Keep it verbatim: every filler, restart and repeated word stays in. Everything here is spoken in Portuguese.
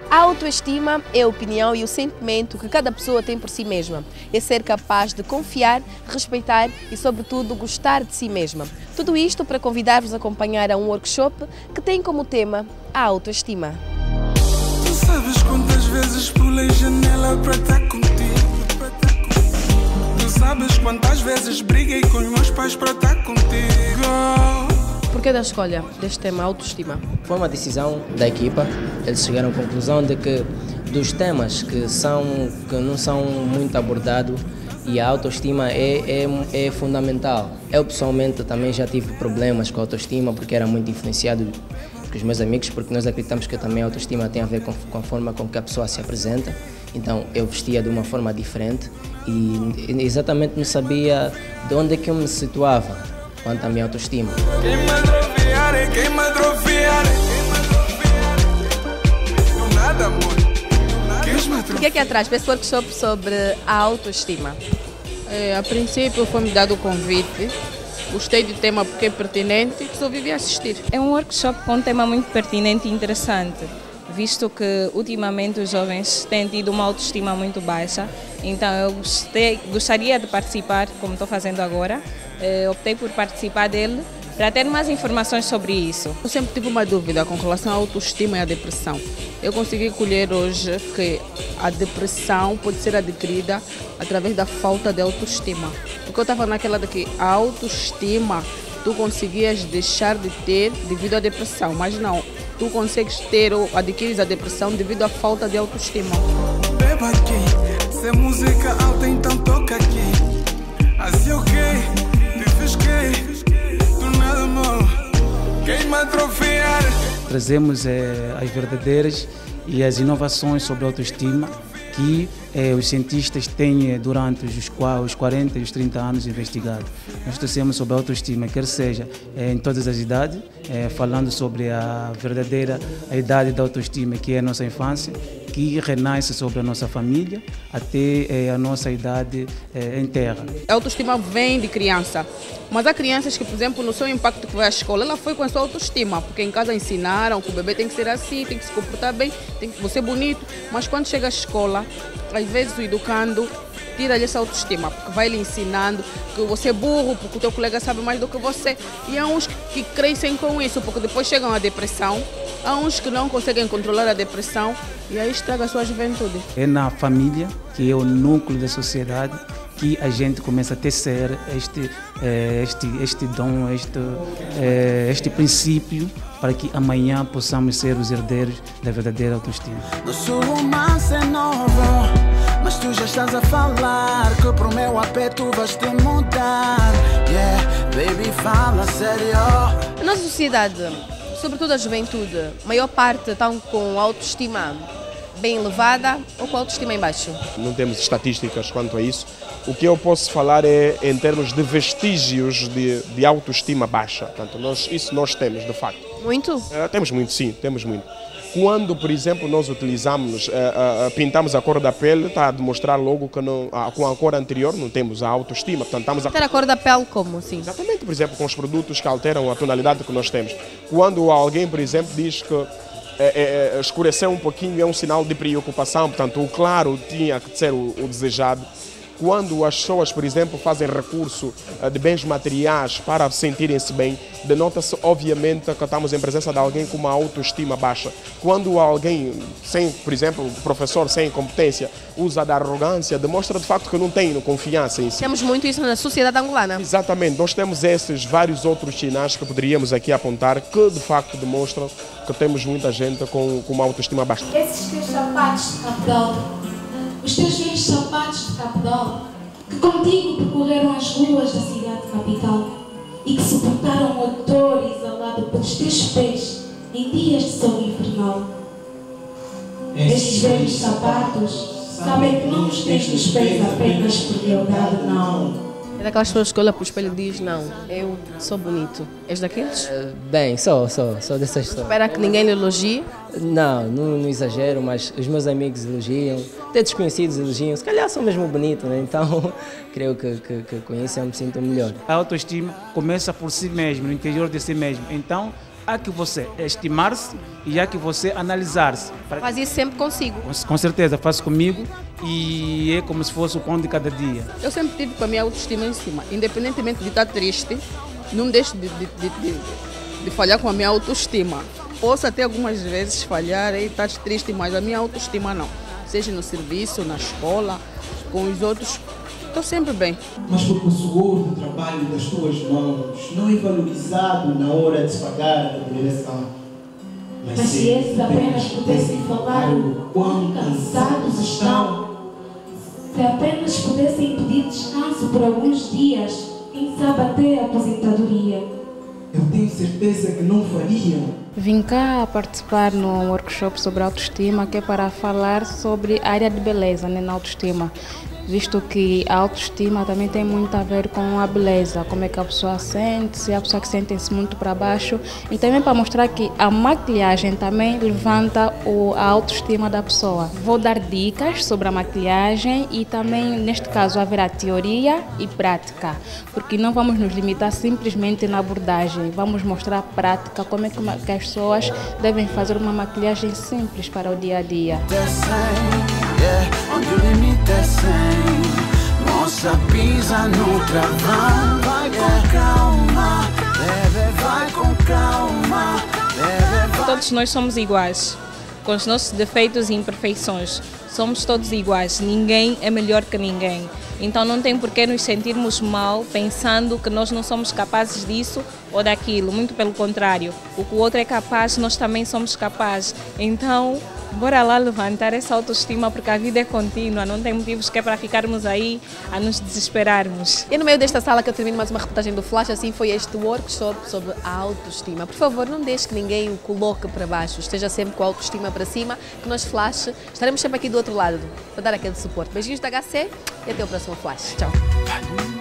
A autoestima é a opinião e o sentimento que cada pessoa tem por si mesma. É ser capaz de confiar, respeitar e, sobretudo, gostar de si mesma. Tudo isto para convidar-vos a acompanhar a um workshop que tem como tema a autoestima. Tu sabes quantas vezes pulei janela para estar contigo? Tu sabes quantas vezes briguei com os meus pais para estar contigo? Porquê da escolha deste tema, autoestima? Foi uma decisão da equipa. Eles chegaram à conclusão de que dos temas que, são, que não são muito abordados, e a autoestima é, é, é fundamental. Eu pessoalmente também já tive problemas com a autoestima porque era muito influenciado com os meus amigos, porque nós acreditamos que também a autoestima tem a ver com, com a forma com que a pessoa se apresenta. Então eu vestia de uma forma diferente e exatamente não sabia de onde é que eu me situava quanto à minha autoestima. Quem me atrofiar, quem me atrofiar, do nada, amor. O que é que atrás para esse workshop sobre a autoestima? É, a princípio foi-me dado o convite, gostei do tema porque é pertinente e resolvi vir assistir. É um workshop com um tema muito pertinente e interessante, visto que ultimamente os jovens têm tido uma autoestima muito baixa. Então eu gostei, gostaria de participar, como estou fazendo agora. Eu optei por participar dele para ter mais informações sobre isso. Eu sempre tive uma dúvida com relação à autoestima e à depressão. Eu consegui colher hoje que a depressão pode ser adquirida através da falta de autoestima. Porque eu estava naquela de que a autoestima tu conseguias deixar de ter devido à depressão, mas não, tu consegues ter ou adquires a depressão devido à falta de autoestima. Beba aqui, se é música alta então toca aqui. Assim ok, te fisquei. Trazemos é, as verdadeiras e as inovações sobre a autoestima que é, os cientistas têm é, durante os, os quarenta e os trinta anos investigado. Nós trouxemos sobre a autoestima, quer seja é, em todas as idades, é, falando sobre a verdadeira a idade da autoestima, que é a nossa infância, que renasce sobre a nossa família até é, a nossa idade é, em terra. A autoestima vem de criança, mas há crianças que, por exemplo, no seu impacto que vai à escola, ela foi com a sua autoestima, porque em casa ensinaram que o bebê tem que ser assim, tem que se comportar bem, tem que ser bonito, mas quando chega à escola, às vezes o educando tira-lhe essa autoestima, porque vai lhe ensinando que você é burro, porque o teu colega sabe mais do que você. E há uns que crescem com isso, porque depois chegam à depressão, há uns que não conseguem controlar a depressão e aí estraga a sua juventude. É na família, que é o núcleo da sociedade, que a gente começa a tecer este, este, este dom, este, este princípio, para que amanhã possamos ser os herdeiros da verdadeira autoestima. Nosso romance é novo, mas tu já estás a falar que pro meu apé tu vais te mudar. Yeah, baby, fala sério. A nossa sociedade, sobretudo a juventude, a maior parte estão com autoestima bem elevada ou com autoestima em baixo? Não temos estatísticas quanto a isso. O que eu posso falar é em termos de vestígios de, de autoestima baixa. Portanto, nós, isso nós temos, de facto. Muito? É, temos muito, sim, temos muito. Quando, por exemplo, nós utilizamos, uh, uh, pintamos a cor da pele, está a demonstrar logo que não, uh, com a cor anterior não temos a autoestima. Portanto, estamos a... Ter a cor da pele como, assim? Exatamente, por exemplo, com os produtos que alteram a tonalidade que nós temos. Quando alguém, por exemplo, diz que é, é, escureceu um pouquinho, é um sinal de preocupação, portanto, o claro tinha que ser o, o desejado. Quando as pessoas, por exemplo, fazem recurso de bens materiais para sentirem-se bem, denota-se, obviamente, que estamos em presença de alguém com uma autoestima baixa. Quando alguém, sem, por exemplo, professor sem competência, usa da arrogância, demonstra de facto que não tem confiança em si. Temos muito isso na sociedade angolana. Exatamente. Nós temos esses vários outros sinais que poderíamos aqui apontar que, de facto, demonstram que temos muita gente com, com uma autoestima baixa. Esses teus sapatos de cabedal, os teus velhos sapatos de cabedal, que contigo percorreram as ruas da cidade capital e que suportaram a dor exalada pelos teus pés em dias de sol infernal. Estes velhos sapatos sabem que não os tens nos pés apenas por lealdade, não. É daquelas pessoas que olham para o espelho e diz, não, eu sou bonito. És daqueles? Uh, bem, sou, sou, sou dessas pessoas. Espera que ninguém lhe elogie? Não, não, não exagero, mas os meus amigos elogiam, até desconhecidos elogiam, se calhar sou mesmo bonito, né? Então creio que, que, que com isso eu me sinto melhor. A autoestima começa por si mesmo, no interior de si mesmo. Então, há que você estimar-se e há que você analisar-se. Faz isso sempre consigo? Com, com certeza, faço comigo e é como se fosse o pão de cada dia. Eu sempre tive com a minha autoestima em cima. Independentemente de estar triste, não deixo de, de, de, de, de falhar com a minha autoestima. Posso até algumas vezes falhar e estar triste, mas a minha autoestima não. Seja no serviço, na escola, com os outros, estou sempre bem. Mas porque o suor do trabalho das tuas mãos não é valorizado na hora de se pagar a remuneração. Mas se eles apenas pudessem falar o quão cansados estão, se apenas pudessem pedir descanso por alguns dias, quem sabe até a aposentadoria. Eu tenho certeza que não fariam. Vim cá participar num workshop sobre autoestima, que é para falar sobre a área de beleza, né, na autoestima. Visto que a autoestima também tem muito a ver com a beleza, como é que a pessoa sente, se a pessoa que sente-se muito para baixo. E também para mostrar que a maquilhagem também levanta o, a autoestima da pessoa. Vou dar dicas sobre a maquilhagem e também, neste caso, haverá teoria e prática, porque não vamos nos limitar simplesmente na abordagem, vamos mostrar a prática, como é que as pessoas devem fazer uma maquilhagem simples para o dia a dia. Onde o limite é cem, moça pisa no travão. Vai com calma, leve, vai com calma, leve, vai. Todos nós somos iguais, com os nossos defeitos e imperfeições. Somos todos iguais, ninguém é melhor que ninguém. Então não tem por que nos sentirmos mal pensando que nós não somos capazes disso ou daquilo. Muito pelo contrário, o que o outro é capaz, nós também somos capazes. Então, bora lá levantar essa autoestima, porque a vida é contínua, não tem motivos que é para ficarmos aí a nos desesperarmos. E no meio desta sala que eu termino mais uma reportagem do Flash, assim foi este workshop sobre a autoestima. Por favor, não deixe que ninguém o coloque para baixo, esteja sempre com a autoestima para cima, que nós Flash estaremos sempre aqui do outro lado para dar aquele suporte. Beijinhos da H C e até o próximo Flash. Tchau.